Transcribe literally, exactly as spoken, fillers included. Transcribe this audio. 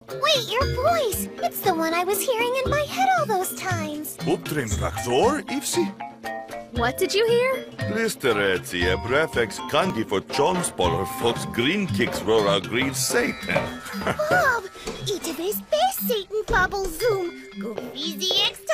Wait, your voice! It's the one I was hearing in my head all those times. Uptrim rakzor, Ivsi? What did you hear? Listeretzi e prefix kangi for Johnspoller Fox Green Kicks Rora Green Satan. Bob! Eat of his best Satan Bubble Zoom. Go easy extra.